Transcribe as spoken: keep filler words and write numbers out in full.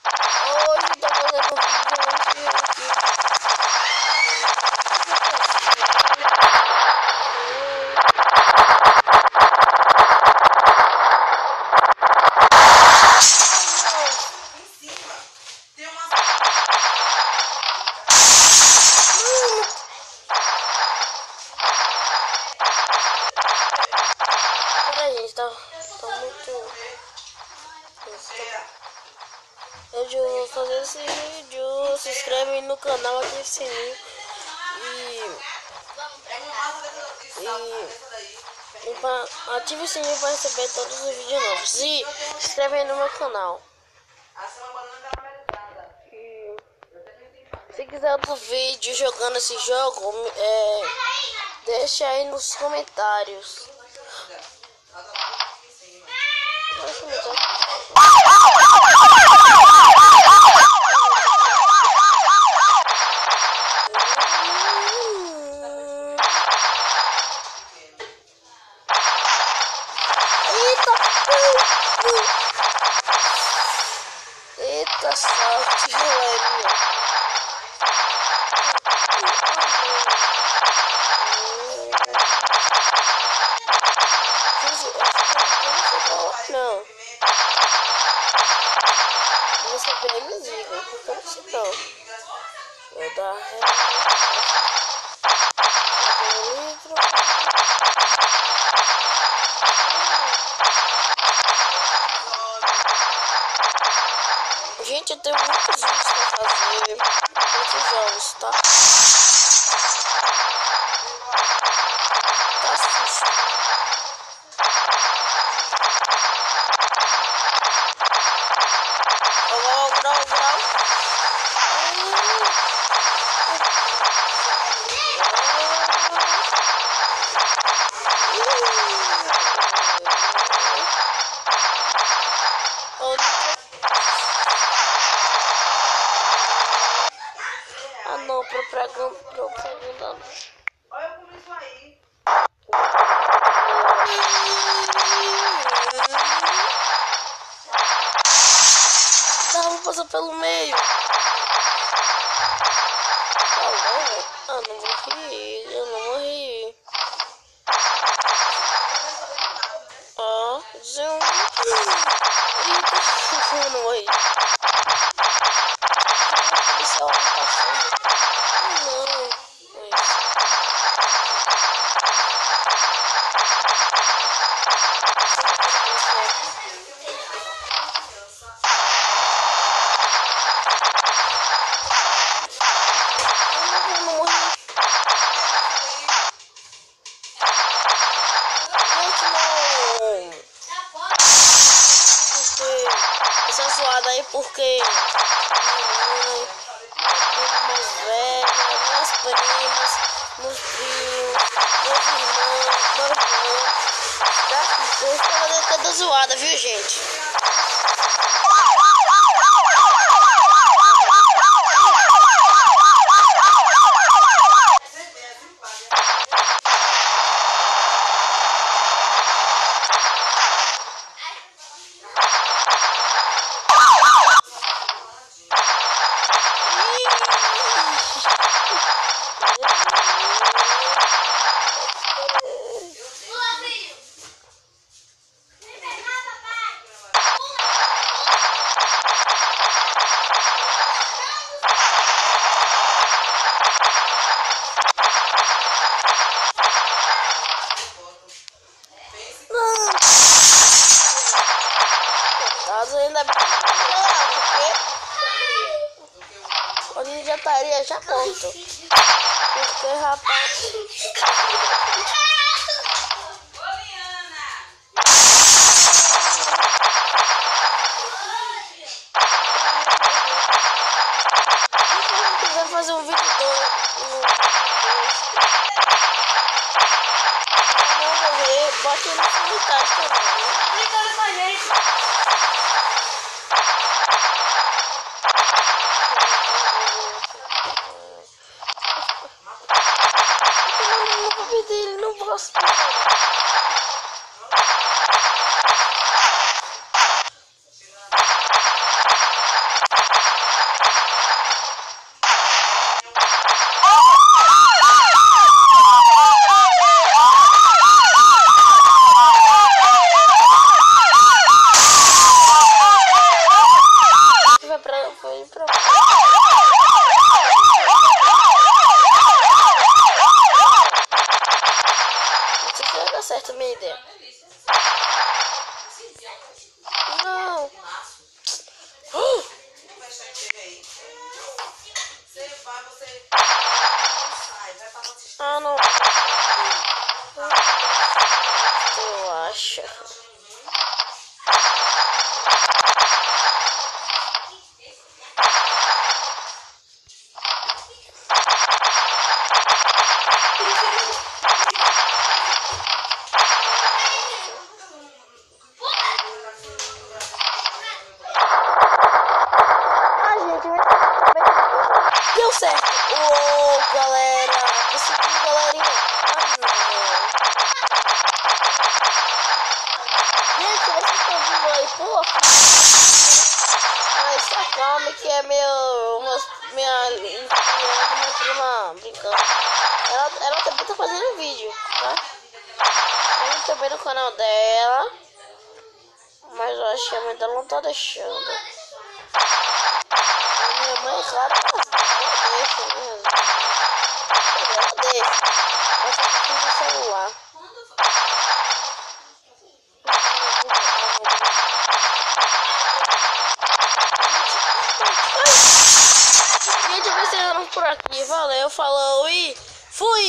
Hoje tô fazendo um vídeo aqui. Peraí, gente, tá, tá muito... Eu vou fazer esse vídeo, se inscreve no canal, ativa o sininho e, e, e pra, ative o sininho para receber todos os vídeos novos. E se inscreve aí no meu canal. E, se quiser outro vídeo jogando esse jogo, é, deixa aí nos comentários. Eita, sorte, galerinha. Não. Você vê, me diga, porque eu não sei não. Vou dar livro. Gente, eu tenho muitos vídeos pra fazer, muitos jogos, tá? Tá susto. Grau, grau, grau. Ah não, propaganda, propaganda. Olha eu comi isso aí. Dá, vou passar pelo meio. Ah, não, ah, não morri, eu não morri. Ó, zoom. Eita, eu não morri. Isso é uma passando. Não, essa zoada aí porque minha mãe, minha prima mais velha, minhas primas, meus primos, meus irmãos, meu irmão, tá? Então essa é toda zoada, viu, gente? Ainda bem que ele já estaria já pronto. Porque, rapaz. Se quiser fazer um vídeo dois, um não morrer, bote nos comentários também. Brincando com a gente. Dele não gosta. deu certo. Uou, galera. Conseguiu, galerinha. Ah, não. Gente, vocês estão vindo aí, pô. Mas se acalme que é meu... Uma, minha, minha, minha prima brincando. Ela, ela também tá fazendo vídeo, tá? Eu também no canal dela. Mas eu acho que a mãe dela não tá deixando. A minha mãe, claro, ela deixa mesmo. Ela deixa. Mas só que fica o celular. Gente, eu vou encerrando por aqui. Valeu, falou e fui!